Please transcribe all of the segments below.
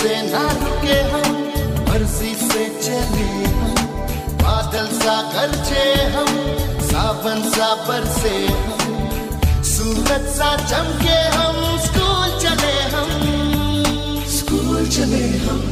से ना रुके हम, मर्जी से चले हम, बादल सा गरजे हम, सावन सा बरसे हम, सूरज सा चमके हम, स्कूल चले हम, स्कूल चले हम,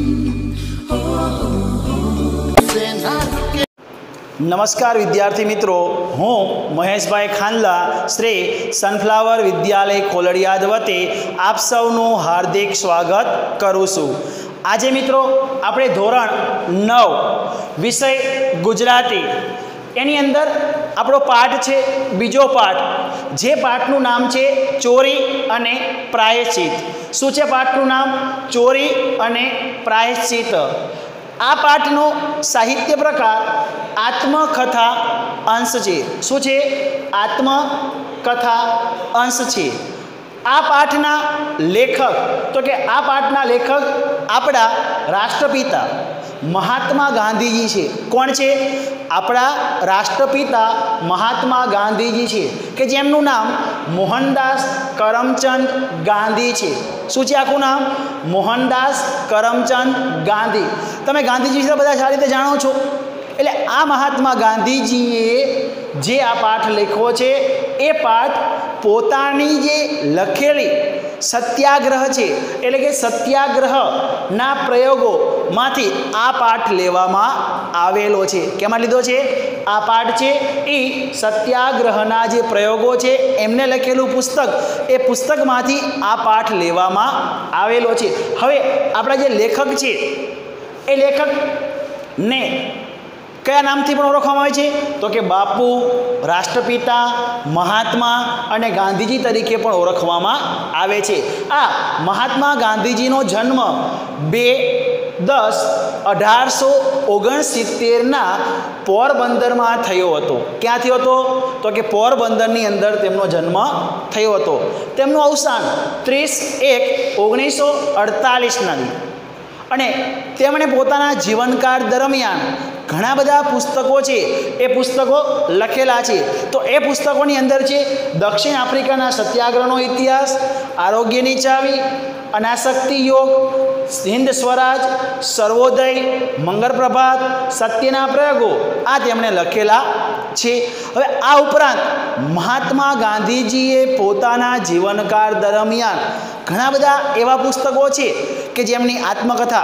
से ना रुके। नमस्कार विद्यार्थी मित्रों, हूँ महेशभाई खानला श्री सनफ्लावर विद्यालय खोलड़ियाद वती आप सौनु हार्दिक स्वागत करूँ छूं। आज मित्रों આપણે ધોરણ 9 વિષય ગુજરાતી એની અંદર આપણો પાઠ છે બીજો પાઠ, જે પાઠનું નામ છે ચોરી અને પ્રાયશ્ચિત। શું છે પાઠનું નામ? ચોરી અને પ્રાયશ્ચિત। આ પાઠનો સાહિત્ય પ્રકાર આત્મકથા અંશ છે। શું છે? આત્મકથા અંશ છે। આ પાઠના લેખક તો કે આ પાઠના લેખક આપણા રાષ્ટ્રપિતા મહાત્મા ગાંધીજી છે। કોણ છે? આપણા રાષ્ટ્રપિતા મહાત્મા ગાંધીજી છે કે જેમનું નામ મોહનદાસ કરમચંદ ગાંધી છે। શું છે આખું નામ? મોહનદાસ કરમચંદ ગાંધી। તમે ગાંધીજી વિશે બધા સારી રીતે જાણો છો। એટલે આ મહાત્મા ગાંધીજીએ જે આ પાઠ લખ્યો છે એ પાઠ પોતાની જે લખેલી સત્યાગ્રહ છે એટલે કે સત્યાગ્રહના પ્રયોગોમાંથી આ પાઠ લેવામાં આવેલો છે। કેમાં લીધો છે? આ પાઠ છે એ સત્યાગ્રહના જે પ્રયોગો છે એમને લખેલું પુસ્તક, એ પુસ્તકમાંથી આ પાઠ લેવામાં આવેલો છે। હવે આપણા જે લેખક છે એ લેખકને કયા નામથી પણ ઓળખવામાં આવે છે? તો કે બાપુ, રાષ્ટ્રપિતા, મહાત્મા અને ગાંધીજી તરીકે પણ ઓળખવામાં આવે છે। આ મહાત્મા ગાંધીજીનો જન્મ 2/10/1869 પોરબંદરમાં થયો હતો। ક્યાં થયો હતો? તો કે પોરબંદરની અંદર તેમનો જન્મ થયો હતો। તેમનું અવસાન 30/1/1948ના દી। અને તેમણે પોતાના જીવનકાળ દરમિયાન ઘણા બધા પુસ્તકો છે એ પુસ્તકો લખેલા છે। તો એ પુસ્તકોની અંદર છે દક્ષિણ આફ્રિકાના સત્યાગ્રહનો ઇતિહાસ, આરોગ્યની ચાવી, અનાસક્તિ યોગ, હિન્દ સ્વરાજ, સર્વોદય, મંગળ પ્રભાત, સત્યના પ્રયોગો, આ તેમણે લખેલા છે। હવે આ ઉપરાંત મહાત્મા ગાંધીજીએ પોતાના જીવનકાળ દરમિયાન ઘણા બધા એવા પુસ્તકો છે કે જેમની આત્મકથા,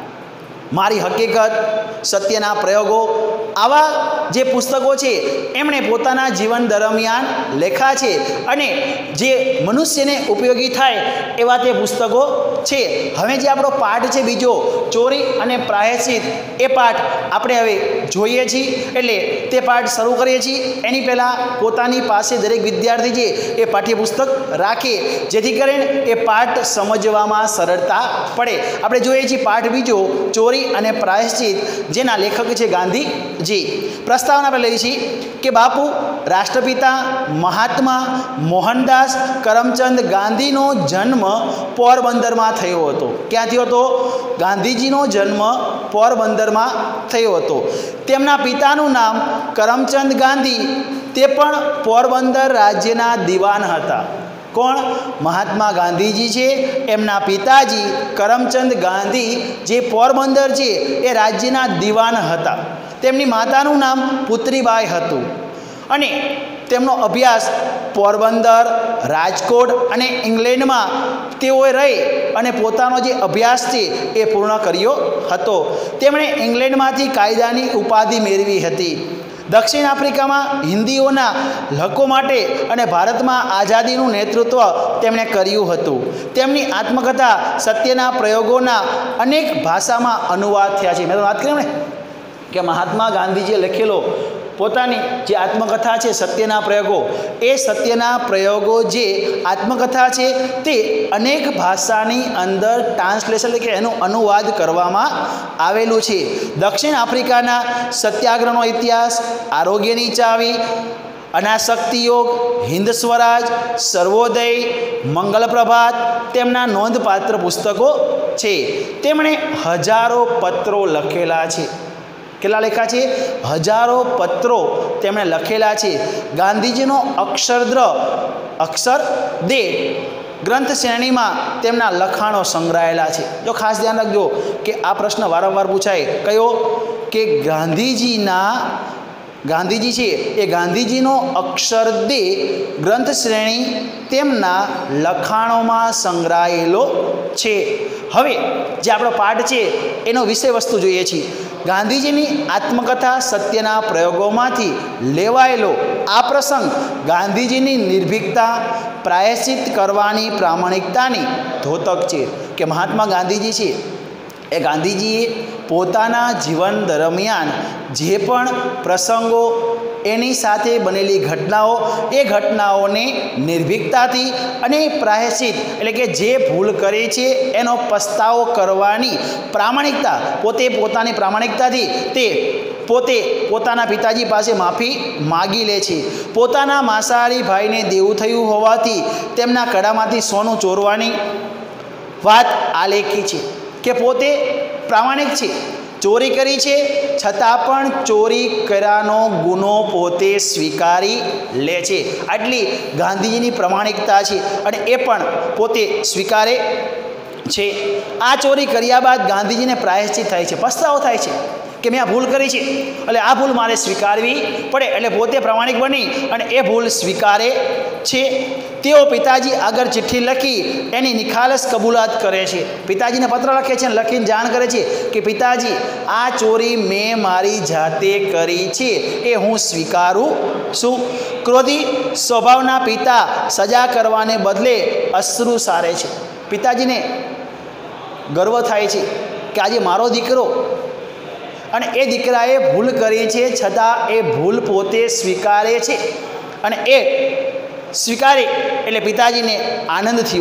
મારી હકીકત, સત્યના પ્રયોગો, આવા જે પુસ્તકો છે એમણે પોતાના જીવન દરમિયાન લખ્યા છે અને જે મનુષ્યને ઉપયોગી થાય એવા તે પુસ્તકો છે। હવે જે આપણો પાઠ છે બીજો, ચોરી અને પ્રાયશ્ચિત, એ પાઠ આપણે હવે જોઈએ છીએ। એટલે તે પાઠ શરૂ કરીએ છીએ એની પહેલાં પોતાની પાસે દરેક વિદ્યાર્થી છે એ પાઠ્યપુસ્તક રાખે, જેથી કરીને એ પાઠ સમજવામાં સરળતા પડે। આપણે જોઈએ છીએ પાઠ બીજો, ચોરી અને પ્રાયશ્ચિત, જેના લેખક છે ગાંધીજી। પ્રસ્તાવના આપણે લઈએ છીએ કે બાપુ, રાષ્ટ્રપિતા મહાત્મા મોહનદાસ કરમચંદ ગાંધીનો જન્મ પોરબંદરમાં થયો હતો। ક્યાં થયો હતો? ગાંધીજીનો જન્મ પોરબંદરમાં થયો હતો। તેમના પિતાનું નામ કરમચંદ ગાંધી, તે પણ પોરબંદર રાજ્યના દિવાન હતા। કોણ? મહાત્મા ગાંધીજી છે, એમના પિતાજી કરમચંદ ગાંધી જે પોરબંદર છે એ રાજ્યના દિવાન હતા। તેમની માતાનું નામ પુત્રીબાઈ હતું અને તેમનો અભ્યાસ પોરબંદર, રાજકોટ અને ઇંગ્લેન્ડમાં તેઓએ રહી અને પોતાનો જે અભ્યાસ છે એ પૂર્ણ કર્યો હતો। તેમણે ઇંગ્લેન્ડમાંથી કાયદાની ઉપાધિ મેળવી હતી। દક્ષિણ આફ્રિકામાં હિન્દીઓના હકો માટે અને ભારતમાં આઝાદીનું નેતૃત્વ તેમણે કર્યું હતું। તેમની આત્મકથા સત્યના પ્રયોગોના અનેક ભાષામાં અનુવાદ થયા છે। મેં વાત કરી ને કે મહાત્મા ગાંધીજીએ લખેલો પોતાની જે આત્મકથા છે સત્યના પ્રયોગો, એ સત્યના પ્રયોગો જે આત્મકથા છે તે અનેક ભાષાની અંદર ટ્રાન્સલેશન એટલે કે એનું અનુવાદ કરવામાં આવેલું છે। દક્ષિણ આફ્રિકાના સત્યાગ્રહનો ઇતિહાસ, આરોગ્યની ચાવી, અનાસક્તિ યોગ, હિન્દ સ્વરાજ, સર્વોદય, મંગળ પ્રભાત તેમના નોંધપાત્ર પુસ્તકો છે। તેમણે હજારો પત્રો લખેલા છે। કેટલા લખ્યા છે? હજારો પત્રો તેમણે લખેલા છે। ગાંધીજીનો અક્ષર દે ગ્રંથ શ્રેણીમાં તેમના લખાણો સંગ્રહાયેલા છે. જો ખાસ ધ્યાન રાખજો કે આ પ્રશ્ન વારંવાર પૂછાય, કયો? કે ગાંધીજી છે એ ગાંધીજીનો અક્ષરદેહ ગ્રંથ શ્રેણી તેમના લખાણોમાં સંગ્રહાયેલો છે. હવે જે આપણો પાઠ છે એનો વિષય વસ્તુ જોઈએ છીએ. ગાંધીજીની આત્મકથા સત્યના પ્રયોગોમાંથી લેવાયેલો આ પ્રસંગ ગાંધીજીની નિર્ભીકતા, પ્રાયશ્ચિત કરવાની પ્રામાણિકતાની દ્યોતક છે. કે મહાત્મા ગાંધીજી છે એ ગાંધીજીએ પોતાના જીવન દરમિયાન જે પણ પ્રસંગો, એની સાથે બનેલી ઘટનાઓ, એ ઘટનાઓને નિર્ભીકતાથી અને પ્રાયશ્ચિત એટલે કે જે ભૂલ કરી છે એનો પસ્તાવો કરવાની પ્રામાણિકતા, પોતાની પ્રામાણિકતાથી તે પોતે પોતાના પિતાજી પાસે માફી માગી લે છે. પોતાના માંસાહારી ભાઈને દેવું થયું હોવાથી તેમના કડામાંથી સોનું ચોરવાની વાત આલેખી છે. કે પોતે પ્રામાણિક છે, ચોરી કરી છે છતાં પણ ચોરી કર્યાનો ગુનો પોતે સ્વીકારી લે છે. આટલી ગાંધીજીની પ્રામાણિકતા છે અને એ પણ પોતે સ્વીકારે છે. આ ચોરી કર્યા બાદ ગાંધીજીને પ્રાયશ્ચિત થાય છે, પસ્તાવો થાય છે કે મેં આ ભૂલ કરી છે, એટલે આ ભૂલ મારે સ્વીકારવી પડે. એટલે પોતે પ્રામાણિક બની અને એ ભૂલ સ્વીકારે છે. તેઓ પિતાજી આગળ ચિઠ્ઠી લખી એની નિખાલસ કબૂલાત કરે છે. પિતાજીને પત્ર લખે છે અને લખીને જાણ કરે છે કે પિતાજી, આ ચોરી મેં મારી જાતે કરી છે, એ હું સ્વીકારું છું. ક્રોધી સ્વભાવના પિતા સજા કરવાને બદલે અશ્રુ સારે છે. પિતાજીને ગર્વ થાય છે કે આજે મારો દીકરો, અને એ દીકરાએ ભૂલ કરી છે છતાં એ ભૂલ પોતે સ્વીકારે છે. અને એ સ્વીકારી એટલે પિતાજીને આનંદ થયો.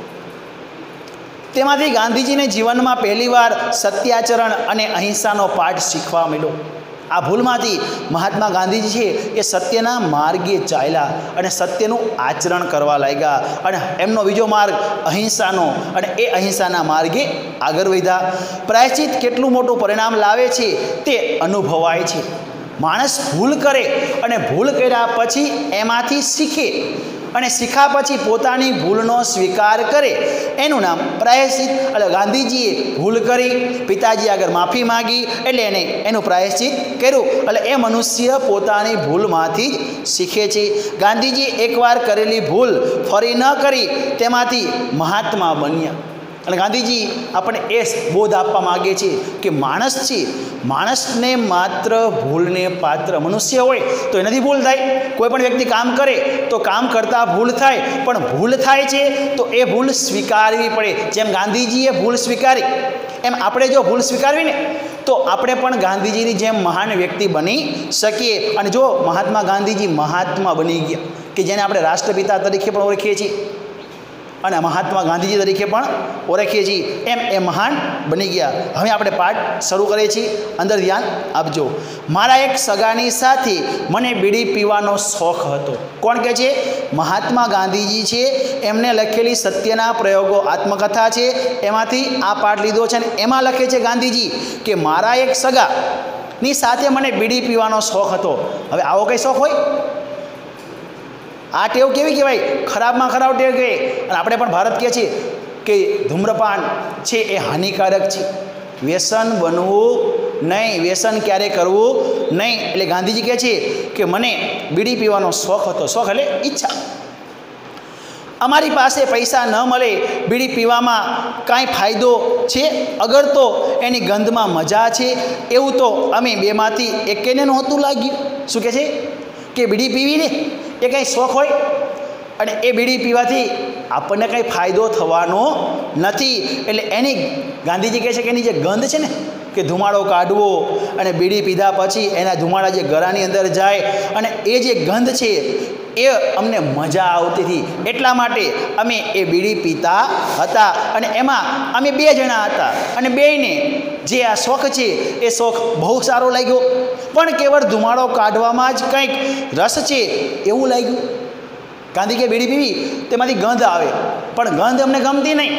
તેમાંથી ગાંધીજીને જીવનમાં પહેલીવાર સત્યાચરણ અને અહિંસાનો પાઠ શીખવા મળ્યો. આ ભૂલમાંથી મહાત્મા ગાંધીજી છે એ સત્યના માર્ગે ચાલ્યા અને સત્યનું આચરણ કરવા લાગ્યા. અને એમનો બીજો માર્ગ અહિંસાનો, અને એ અહિંસાના માર્ગે આગળ વધ્યા. પ્રાયશ્ચિત કેટલું મોટું પરિણામ લાવે છે તે અનુભવાય છે. માણસ ભૂલ કરે અને ભૂલ કર્યા પછી એમાંથી શીખે, અને શીખ્યા પછી પોતાની ભૂલનો સ્વીકાર કરે, એનું નામ પ્રાયશ્ચિત. એટલે ગાંધીજીએ ભૂલ કરી, પિતાજી આગળ માફી માગી, એટલે એનું પ્રાયશ્ચિત કર્યું. એટલે એ મનુષ્ય પોતાની ભૂલમાંથી જ શીખે છે. ગાંધીજી એકવાર કરેલી ભૂલ ફરી ન કરી, તેમાંથી મહાત્મા બન્યા. અને ગાંધીજી આપણને એ બોધ આપવા માગે છે કે માણસ છે, માણસને માત્ર ભૂલને પાત્ર. મનુષ્ય હોય તો એનાથી ભૂલ થાય. કોઈ પણ વ્યક્તિ કામ કરે તો કામ કરતાં ભૂલ થાય, પણ ભૂલ થાય છે તો એ ભૂલ સ્વીકારવી પડે. જેમ ગાંધીજીએ ભૂલ સ્વીકારી, એમ આપણે જો ભૂલ સ્વીકારવી ને તો આપણે પણ ગાંધીજીની જેમ મહાન વ્યક્તિ બની શકીએ. અને જો મહાત્મા ગાંધીજી મહાત્મા બની ગયા, કે જેને આપણે રાષ્ટ્રપિતા તરીકે પણ ઓળખીએ છીએ અને મહાત્મા ગાંધીજી તરીકે પણ ઓળખીએ છીએ, એમ એ મહાન બની ગયા. હવે આપણે પાઠ શરૂ કરીએ છીએ. અંદર ધ્યાન આપજો. મારા એક સગાની સાથે મને બીડી પીવાનો શોખ હતો. કોણ કહે છે? મહાત્મા ગાંધીજી છે. એમને લખેલી સત્યના પ્રયોગો આત્મકથા છે, એમાંથી આ પાઠ લીધો છે. અને એમાં લખે છે ગાંધીજી કે મારા એક સગાની સાથે મને બીડી પીવાનો શોખ હતો. હવે આવો કંઈ શોખ હોય? આ ટેવ કેવી કહેવાય? ખરાબમાં ખરાબ ટેવ કહેવાય. અને આપણે પણ ભારત કહે છીએ કે ધૂમ્રપાન છે એ હાનિકારક છે, વ્યસન બનવું નહીં, વ્યસન ક્યારે કરવું નહીં. એટલે ગાંધીજી કહે છે કે મને બીડી પીવાનો શોખ હતો. શોખ એટલે ઈચ્છા. અમારી પાસે પૈસા ન મળે, બીડી પીવામાં કાંઈ ફાયદો છે અગર તો એની ગંધમાં મજા છે, એવું તો અમે બેમાંથી એકેને નહોતું લાગ્યું. શું કહે છે? કે બીડી પીવીને એ કંઈ શોખ હોય, અને એ બીડી પીવાથી આપણને કંઈ ફાયદો થવાનો નથી. એટલે એની ગાંધીજી કહે છે કે એની જે ગંધ છે ને, કે ધુમાડો કાઢવો, અને બીડી પીધા પછી એના ધુમાડા જે ગળાની અંદર જાય, અને એ જે ગંધ છે એ અમને મજા આવતી હતી. એટલા માટે અમે એ બીડી પીતા હતા. અને એમાં અમે 2 જણા હતા, અને બેયને જે આ શોખ છે એ શોખ બહુ સારો લાગ્યો, પણ કેવળ ધુમાડો કાઢવામાં જ કંઈક રસ છે એવું લાગ્યું. ગાંધી કે બીડી પીવી તેમાંથી ગંધ આવે, પણ ગંધ અમને ગમતી નહીં.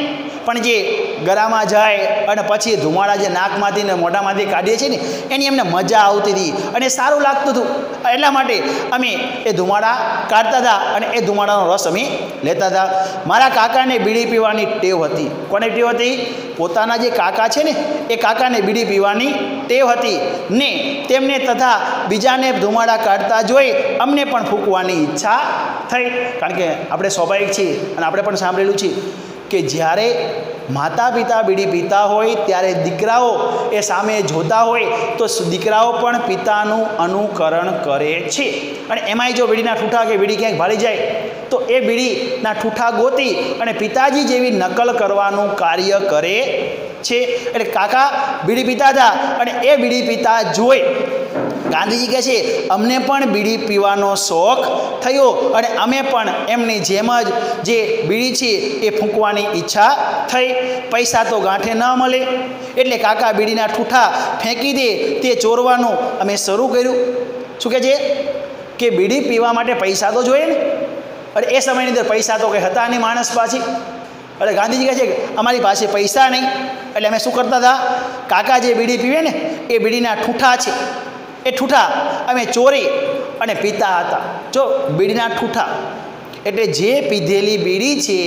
પણ જે ગળામાં જાય અને પછી ધુમાડા જે નાકમાંથી ને મોઢામાંથી કાઢીએ છીએ ને એની એમને મજા આવતી હતી અને સારું લાગતું હતું. એટલા માટે અમે એ ધુમાડા કાઢતા હતા અને એ ધુમાડાનો રસ અમે લેતા હતા. મારા કાકાને બીડી પીવાની ટેવ હતી. કોને ટેવ હતી? પોતાના જે કાકા છે ને એ કાકાને બીડી પીવાની ટેવ હતી ને તેમને તથા બીજાને ધુમાડા કાઢતા જોઈ અમને પણ ફૂંકવાની ઈચ્છા થઈ. કારણ કે આપણે સ્વાભાવિક છીએ અને આપણે પણ સાંભળેલું છે કે જ્યારે માતા પિતા બીડી પીતા હોય ત્યારે દીકરાઓ એ સામે જોતા હોય તો દીકરાઓ પણ પિતાનું અનુકરણ કરે છે. અને એમાંય જો બીડીના ઠૂઠા કે બીડી ક્યાંક ભાળી જાય તો એ બીડીના ઠૂઠા ગોતી અને પિતાજી જેવી નકલ કરવાનું કાર્ય કરે છે. એટલે કાકા બીડી પીતા હતા અને એ બીડી પીતા જોઈ ગાંધીજી કહે છે અમને પણ બીડી પીવાનો શોખ થયો અને અમે પણ એમની જેમ જ જે બીડી છે એ ફૂંકવાની ઈચ્છા થઈ. પૈસા તો ગાંઠે ન મળે એટલે કાકા બીડીના ઠૂઠા ફેંકી દે તે ચોરવાનું અમે શરૂ કર્યું. શું કહે છે કે બીડી પીવા માટે પૈસા તો જોઈએ ને. અને એ સમયની અંદર પૈસા તો કંઈ હતા નહીં માણસ પાછી. એટલે ગાંધીજી કહે છે કે અમારી પાસે પૈસા નહીં એટલે અમે શું કરતા હતા? કાકા જે બીડી પીવે ને એ બીડીના ઠૂઠા છે એ ઠૂઠા અમે ચોરી અને પીતા હતા. જો બીડીના ઠૂઠા એટલે જે પીધેલી બીડી છે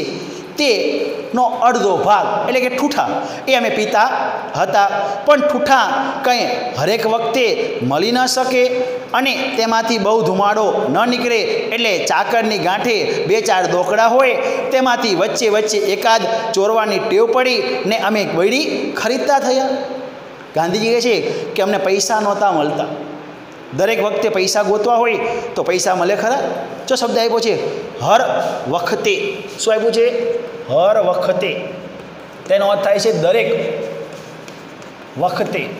તેનો અડધો ભાગ એટલે કે ઠૂઠા એ અમે પીતા હતા. પણ ઠૂઠા કંઈ હરેક વખતે મળી ન શકે અને તેમાંથી બહુ ધુમાડો ન નીકળે એટલે ચાકરની ગાંઠે 2-4 દોકડા હોય તેમાંથી વચ્ચે વચ્ચે એકાદ ચોરવાની ટેવ પડી ને અમે બીડી ખરીદતા થયા. ગાંધીજી કહે છે કે અમને પૈસા નહોતા મળતા. દરેક વખતે પૈસા ગોતવા હોય તો પૈસા મળે ખરા? જો શબ્દ આપ્યો છે હર વખતે. શું આપ્યું છે? હર વખતે. તેનો અર્થ થાય છે દરેક વખતે.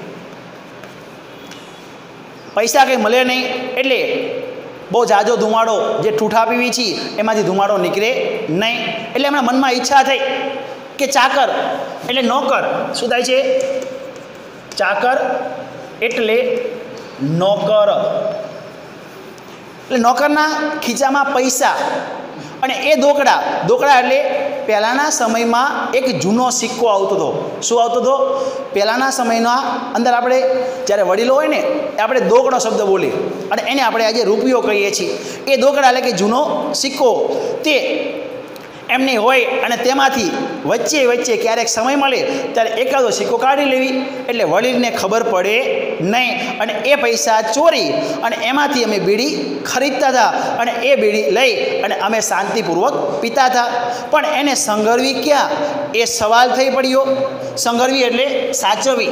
પૈસા કંઈ મળે નહીં એટલે બહુ જાજો ધુમાડો જે ઠૂઠા પીવી છીએ એમાંથી ધુમાડો નીકળે નહીં. એટલે એમના મનમાં ઈચ્છા થઈ કે ચાકર એટલે નોકર. શું થાય છે? ચાકર એટલે નોકર. એટલે નોકરના ખીચામાં પૈસા અને એ દોકડા એટલે પહેલાંના સમયમાં એક જૂનો સિક્કો આવતો હતો. શું આવતો હતો? પહેલાંના સમયના અંદર આપણે જ્યારે વડીલો હોય ને આપણે દોકડો શબ્દ બોલીએ અને એને આપણે આજે રૂપિયો કહીએ છીએ. એ દોકડા એટલે કે જૂનો સિક્કો તે એમની હોય અને તેમાંથી વચ્ચે વચ્ચે ક્યારેક સમય મળે ત્યારે એકાદો સિક્કો કાઢી લેવી એટલે વડીલને ખબર પડે નહીં અને એ પૈસા ચોરી અને એમાંથી અમે બીડી ખરીદતા હતા અને એ બીડી લઈ અને અમે શાંતિપૂર્વક પીતા હતા. પણ એને સંઘરવી ક્યાં એ સવાલ થઈ પડ્યો. સંઘરવી એટલે સાચવવી.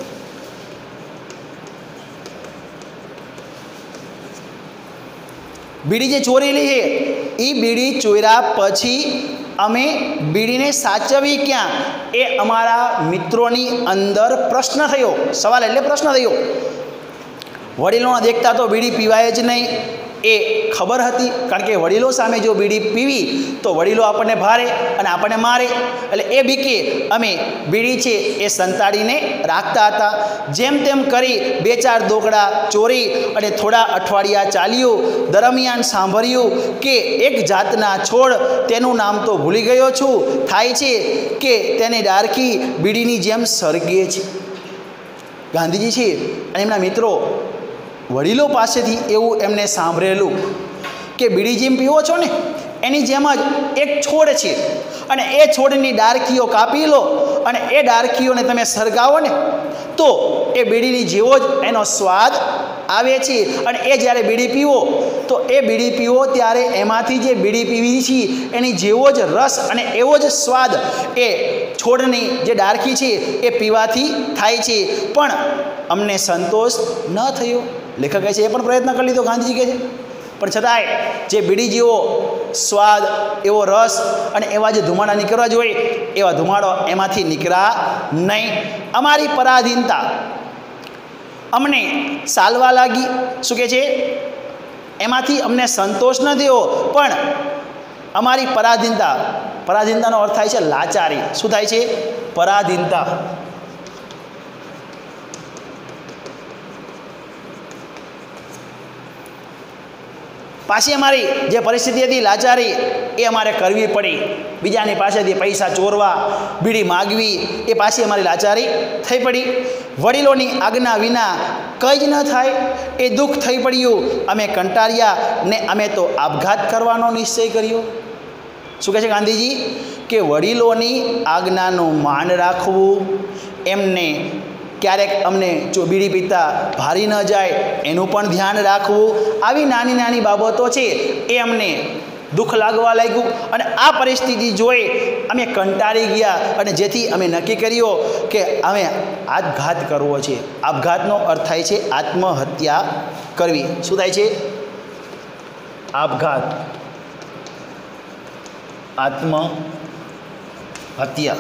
બીડી જે ચોરેલી છે એ બીડી ચોર્યા પછી અમે બીડીને સાચવી ક્યાં એ અમારા મિત્રોની અંદર પ્રશ્ન થયો. સવાલ એટલે પ્રશ્ન થયો. વડીલોના દેખતા તો બીડી પીવાય જ નહીં એ ખબર હતી. કારણ કે વડીલો સામે જો બીડી પીવી તો વડીલો આપણને ભારે અને આપણને મારે. એટલે એ બીકે અમે બીડી છે એ સંતાડીને રાખતા હતા. જેમ તેમ કરી 2-4 દોકડા ચોરી અને થોડા અઠવાડિયા ચાલ્યું. દરમિયાન સાંભળ્યું કે એક જાતના છોડ તેનું નામ તો ભૂલી ગયો છું થાય છે કે તેની ડારકી બીડીની જેમ સળગે છે. ગાંધીજી છે અને એમના મિત્રો વડીલો પાસેથી એવું એમને સાંભળેલું કે બીડી જેમ પીવો છો ને એની જેમ જ એક છોડ છે અને એ છોડની ડારકીઓ કાપી લો અને એ ડારકીઓને તમે સળગાવો ને તો એ બીડીની જેવો જ એનો સ્વાદ આવે છે. અને એ જ્યારે બીડી પીવો તો એ બીડી પીવો ત્યારે એમાંથી જે બીડી પીવી છે એની જેવો જ રસ અને એવો જ સ્વાદ એ છોડની જે ડારકી છે એ પીવાથી થાય છે. પણ અમને સંતોષ ન થયો. લેખક કહે છે એ પણ પ્રયત્ન કરી લીધો. ગાંધીજી કહે છે પણ છતાંય જે બીડી જેવો સ્વાદ એવો રસ અને એવા જે ધુમાડા નીકળવા જોઈએ એવા ધુમાડો એમાંથી નીકળ્યા નહીં. અમારી પરાધીનતા અમને સાલવા લાગી. શું કહે છે? એમાંથી અમને સંતોષ ન થયો પણ અમારી પરાધીનતાનો અર્થ થાય છે લાચારી. શું થાય છે? પરાધીનતા. પાછી અમારી જે પરિસ્થિતિ હતી લાચારી એ અમારે કરવી પડી, બીજાની પાસેથી પૈસા ચોરવા, બીડી માગવી, એ પાછી અમારી લાચારી થઈ પડી. વડીલોની આજ્ઞા વિના કંઈ જ ન થાય એ દુઃખ થઈ પડ્યું. અમે કંટાળ્યા ને અમે તો આપઘાત કરવાનો નિશ્ચય કર્યો. શું કહે છે ગાંધીજી કે વડીલોની આજ્ઞાનું માન રાખવું, એમને ક્યારેક અમને બીડી પીતા ભારી ન જાય એનું પણ ધ્યાન રાખવું, આવી નાની નાની બાબતો છે એ અમને દુઃખ લાગવા લાગ્યું. અને આ પરિસ્થિતિ જોઈ અમે કંટાળી ગયા અને જેથી અમે નક્કી કર્યો કે અમે આપઘાત કરવો છે. આપઘાતનો અર્થ થાય છે આત્મહત્યા કરવી. શું થાય છે? આપઘાત, આત્મહત્યા.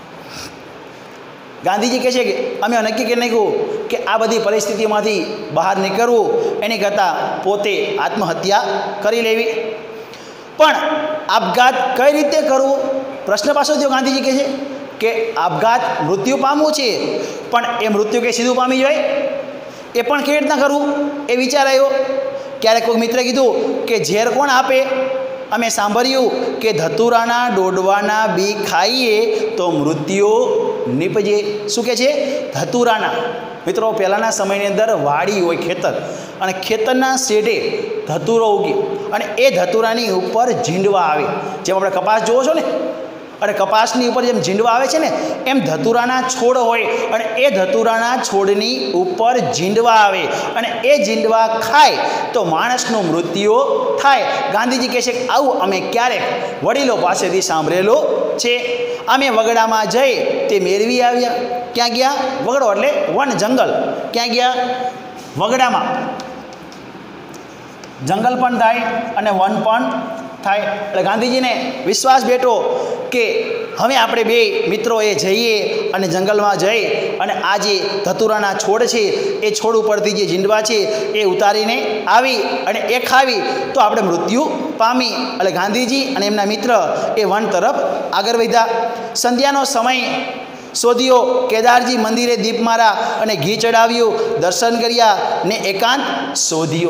ગાંધીજી કહે છે કે અમે નક્કી કરી નાખ્યું કે આ બધી પરિસ્થિતિમાંથી બહાર નીકળવું એની કરતાં પોતે આત્મહત્યા કરી લેવી. પણ આપઘાત કઈ રીતે કરવું? પ્રશ્ન પાછો થયો. ગાંધીજી કહે છે કે આપઘાત મૃત્યુ પામવું છે, પણ એ મૃત્યુ કે સીધું પામી જાય એ પણ કેવી રીતના કરવું એ વિચાર આવ્યો. ક્યારેક કોઈ મિત્રે કીધું કે ઝેર કોણ આપે? અમે સાંભળ્યું કે ધતુરાના ડોડવાના બી ખાઈએ તો મૃત્યુ નીપજે. શું કહે છે? ધતુરાના. મિત્રો, પહેલાંના સમયની અંદર વાડી હોય, ખેતર, અને ખેતરના શેઢે ધતુરો ઉગી અને એ ધતુરાની ઉપર ઝીંડવા આવે. જેમ આપણે કપાસ જોવો છો ને, અને કપાસની ઉપર જેમ ઝીંડવા આવે છે ને, એમ ધતુરાના છોડ હોય અને એ ધતુરાના છોડની ઉપર ઝીંડવા આવે અને એ ઝીંડવા ખાય તો માણસનું મૃત્યુ થાય. ગાંધીજી કહે છે કે આવું અમે ક્યારેક વડીલો પાસેથી સાંભળેલું છે. અમે વગડામાં જઈ તે મેળવી આવ્યા. ક્યાં ગયા? વગડો એટલે વન, જંગલ. ક્યાં ગયા? વગડામાં. જંગલ પણ થાય અને વન પણ થાય. એટલે ગાંધીજીને વિશ્વાસ બેઠો કે હવે આપણે બે મિત્રોએ જઈએ અને જંગલમાં જઈ અને આ જે ધતુરાના છોડ છે એ છોડ ઉપરથી જે ઝીંડવા છે એ ઉતારીને આવી અને એ ખાવી તો આપણે મૃત્યુ પામી. એટલે ગાંધીજી અને એમના મિત્ર એ વન તરફ આગળ વધ્યા. સંધ્યાનો સમય શોધ્યો. કેદારજી મંદિરે દીપ મારા અને ઘી ચડાવ્યું, દર્શન કર્યા ને એકાંત શોધ્યો.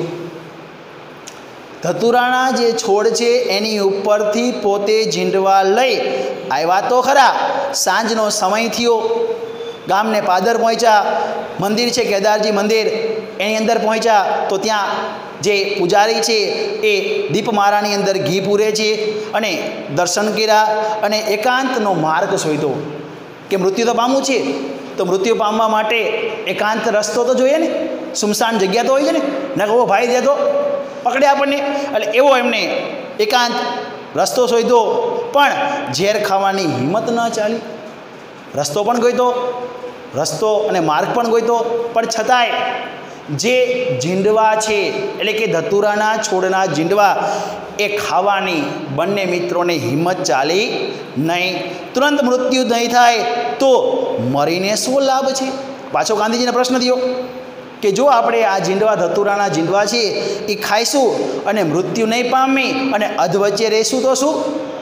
ધતુરાના જે છોડ છે એની ઉપરથી પોતે ઝીંડવા લઈ આવ્યા તો ખરા. સાંજનો સમય થયો. ગામને પાદર પહોંચ્યા. મંદિર છે કેદારજી મંદિર, એની અંદર પહોંચ્યા તો ત્યાં જે પૂજારી છે એ દીપમારાની અંદર ઘી પૂરે છે અને દર્શન કર્યા અને એકાંતનો માર્ગ શોધ્યો કે મૃત્યુ તો પામવું છે તો મૃત્યુ પામવા માટે એકાંત રસ્તો તો જોઈએ ને, સુમસાન જગ્યા તો હોય છે ને. ના કહો ભાઈ દે તો પકડે આપણને. એટલે એવો એમને એકાંત રસ્તો શોધ્યો, પણ ઝેર ખાવાની હિંમત ન ચાલી. રસ્તો પણ ગોઈતો, રસ્તો અને માર્ગ પણ ગોઈતો, પણ છતાંય જે ઝીંડવા છે એટલે કે ધતુરાના છોડના ઝીંડવા એ ખાવાની બંને મિત્રોને હિંમત ચાલી નહીં. તુરંત મૃત્યુ નહીં થાય તો મરીને શું લાભ છે? પાછો ગાંધીજીને પ્રશ્ન થયો કે જો આપણે આ ઝીંડવા, ધતુરાના ઝીંડવા છે એ ખાઈશું અને મૃત્યુ નહીં પામી અને અધવચ્ચે રહેશું તો શું?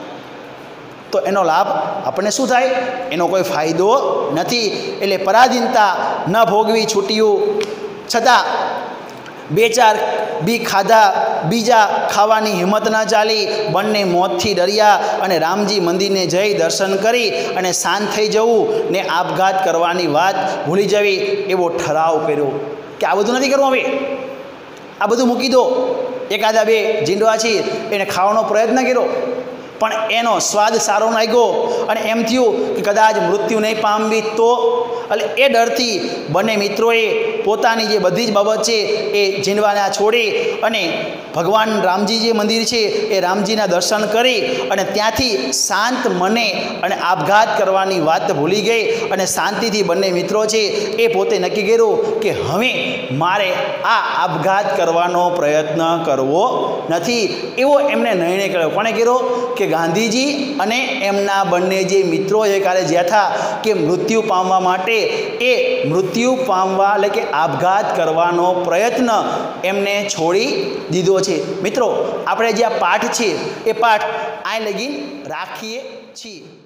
તો એનો લાભ આપણને શું થાય? એનો કોઈ ફાયદો નથી. એટલે પરાધીનતા ન ભોગવી છૂટ્યું, છતાં બે ચાર બી ખાધા, બીજા ખાવાની હિંમત ન ચાલી. બંને મોતથી ડર્યા અને રામજી મંદિરને જઈ દર્શન કરી અને શાંત થઈ જવું ને આપઘાત કરવાની વાત ભૂલી જવી એવો ઠરાવ કર્યો કે આ બધું નથી કરવું. હવે આ બધું મૂકી દો. એકાદા બે ઝીંડવા છે એને ખાવાનો પ્રયત્ન કર્યો, પણ એનો સ્વાદ સારો લાગ્યો અને એમ થયું કે કદાચ મૃત્યુ નહીં પામવી તો. એટલે એ ડરથી બંને મિત્રોએ પોતાની જે બધી જ બાબત છે એ ઝીંડવાને છોડી અને ભગવાન રામજી જે મંદિર છે એ રામજીના દર્શન કરી અને ત્યાંથી શાંત મને અને આપઘાત કરવાની વાત ભૂલી ગઈ અને શાંતિથી બંને મિત્રો છે એ પોતે નક્કી કર્યું કે હવે મારે આ આપઘાત કરવાનો પ્રયત્ન કરવો નથી. એવો એમને નિર્ણય કર્યો. કોણે કર્યો? કે ગાંધીજી અને એમના બંને જે મિત્રો એ કાલે જ્યાં હતા કે મૃત્યુ પામવા માટે એ મૃત્યુ પામવા એટલે કે આપઘાત કરવાનો પ્રયત્ન એમને છોડી દીધો છે. મિત્રો, આપણે જે આ પાઠ છે એ પાઠ આ લગી રાખીએ છીએ.